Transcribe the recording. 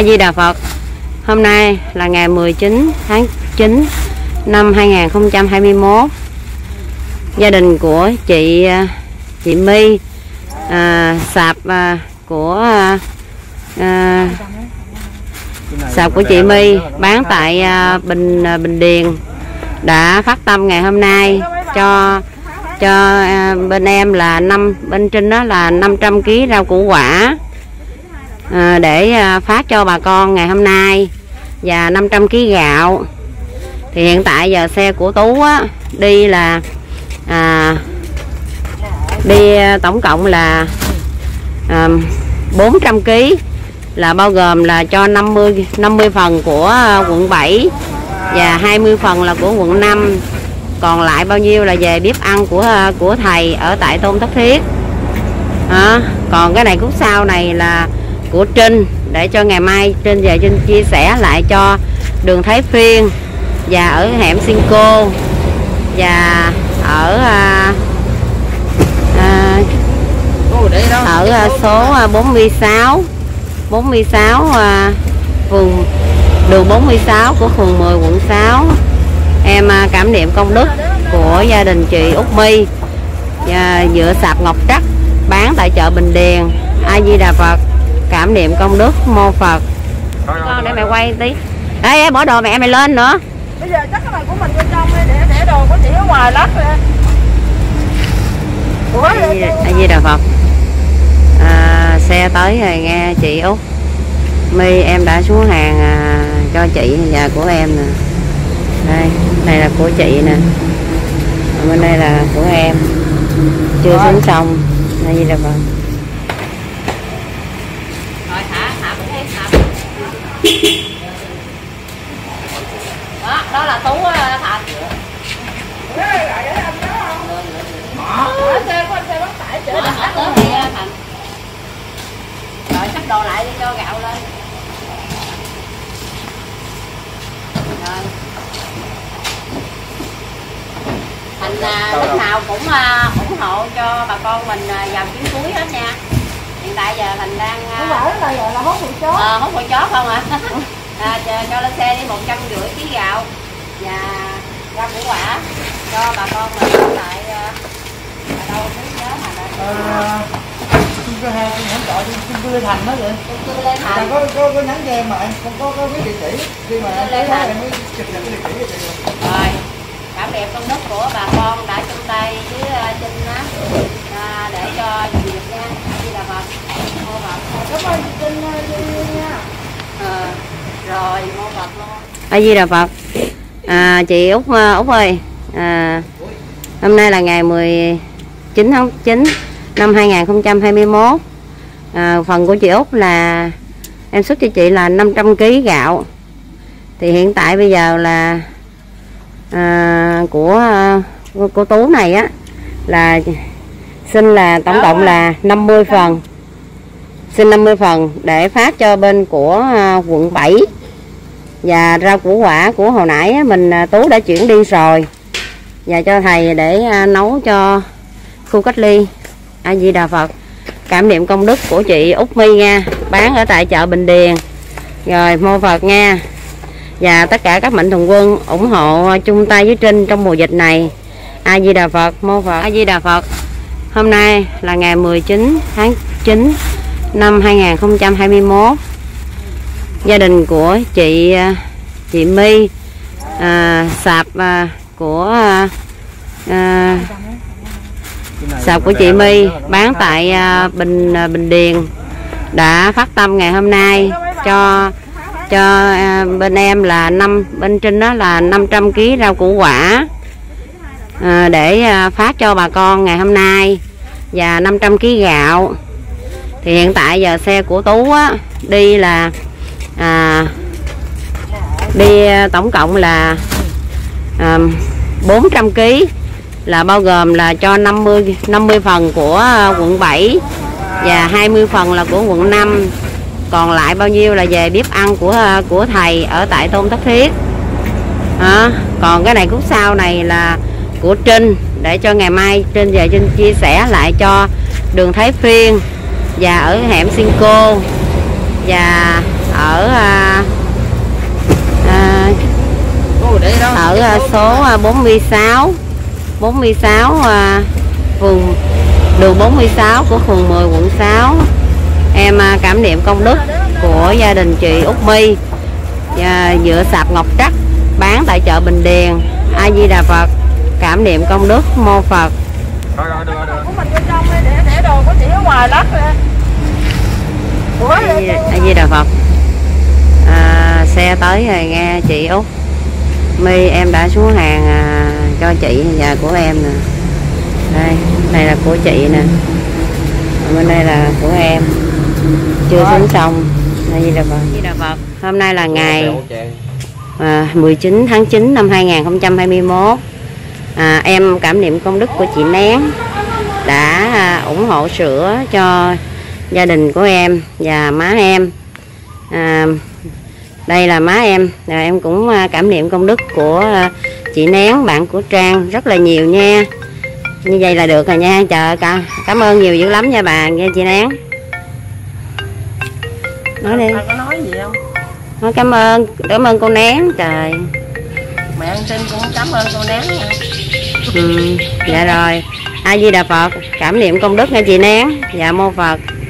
A Di Đà Phật. Hôm nay là ngày 19 tháng 9 năm 2021. Gia đình của chị My, sạp của chị My bán tại Bình Điền đã phát tâm ngày hôm nay cho bên em là bên trên đó là 500 kg rau củ quả để phát cho bà con ngày hôm nay và 500 kg gạo. Thì hiện tại giờ xe của Tú á, đi là đi tổng cộng là 400 kg, là bao gồm là cho 50 phần của quận 7 và 20 phần là của quận 5. Còn lại bao nhiêu là về bếp ăn của thầy ở tại Tôn Thất Thiết. Còn cái này cút sau này là của Trinh, để cho ngày mai Trinh về Trinh chia sẻ lại cho đường Thái Phiên và ở hẻm Cinco và ở số 46 phường đường 46 của phường 10 quận 6. Em cảm niệm công đức của gia đình chị Út My dựa sạp Ngọc Trắc bán tại chợ Bình Điền. A Di Đà Phật. Cảm niệm công đức mô Phật. Con để mẹ quay tí. Ê, bỏ đồ mẹ mày lên nữa. Bây giờ chắc cái này của mình bên trong để đồ của chị ở ngoài lát rồi. A Di Đà Phật. Xe tới rồi nghe chị Út My, em đã xuống hàng cho chị và của em nè. Đây là của chị nè, bên đây là của em, chưa xuống xong. A Di Đà Phật. Rồi thả bữa hết thả. Đó là Tú Thành. Rồi xách đồ lại đi cho gạo lên. Rồi. Thành lúc nào cũng ủng hộ cho bà con mình vào chuyến cuối hết nha. Hiện tại giờ Thành đang là hốt hụi chó. Hốt hụi chó không ạ? Cho lên xe đi 150 kg gạo và rau củ quả cho bà con mình ở lại ở đâu muốn nhớ mà chung cư 2 tôi nhắn gọi chung cư Lê Thành đó vậy. Chung cư Lê Thành. Có nhắn cho em mà em không có biết địa chỉ. Khi mà em mới chụp nhận cái địa chỉ cho chị. Rồi. Cảm niệm công đức của bà con đã chung tay với Trinh á, để cho việc nha. Đi là Phật. Mô Phật. Cảm ơn Trinh nha. Rồi mô Phật luôn. A Di Đà Phật. Chị Út ơi, hôm nay là ngày 19 tháng 9 năm 2021. Phần của chị Út là em xuất cho chị là 500 kg gạo. Thì hiện tại bây giờ là của Tú này á là xin là tổng cộng là 50 phần. Xin 50 phần để phát cho bên của quận 7. Và rau củ quả của hồi nãy á, mình Tú đã chuyển đi rồi. Và cho thầy để nấu cho khu cách ly. A Di Đà Phật. Cảm niệm công đức của chị Út My nha, bán ở tại chợ Bình Điền. Rồi mô Phật nha. Và tất cả các mạnh thường quân ủng hộ chung tay với Trinh trong mùa dịch này. A Di Đà Phật, mô Phật. A Di Đà Phật. Hôm nay là ngày 19 tháng 9 năm 2021. Gia đình của chị My, sạp của chị My bán tại Bình Điền đã phát tâm ngày hôm nay cho bên em là bên trên đó là 500 kg rau củ quả để phát cho bà con ngày hôm nay và 500 kg gạo. Thì hiện tại giờ xe của Tú á, đi là đi tổng cộng là 400 kg, là bao gồm là cho 50 phần của quận 7 và 20 phần là của quận 5. Còn lại bao nhiêu là về bếp ăn của thầy ở tại Tôn Thất Thiết. Còn cái này cút sau này là của Trinh, để cho ngày mai Trinh về Trinh chia sẻ lại cho đường Thái Phiên và ở hẻm Cinco và ở số 46 phường đường 46 của phường 10 quận 6. Em cảm niệm công đức của gia đình chị Út My dựa sạp ngọc trắc bán tại chợ Bình Điền. A Di Đà Phật, cảm niệm công đức mô Phật. Của mình bên trong để đồ của chị ở ngoài lắc rồi. A Di Đà Phật. Xe tới rồi nghe chị Út My, em đã xuống hàng cho chị và của em nè. Đây, này là của chị nè. Bên đây là của em. Chưa xuống xong. A Di Đà Phật. A Di Đà Phật. Hôm nay là ngày 19 tháng 9 năm 2021. Em cảm niệm công đức của chị Nén đã ủng hộ sữa cho gia đình của em và má em. Đây là má em. Em cũng cảm niệm công đức của chị Nén, bạn của Trang rất là nhiều nha. Như vậy là được rồi nha. Trời, cảm ơn nhiều dữ lắm nha bà, nha chị Nén. Nói đi. Bà có nói gì không? Nói cảm ơn cô Nén. Trời, Mẹ ăn tin cũng cảm ơn cô Nén nha. dạ rồi. A Di Đà Phật, cảm niệm công đức nha chị Nén. Dạ mô Phật.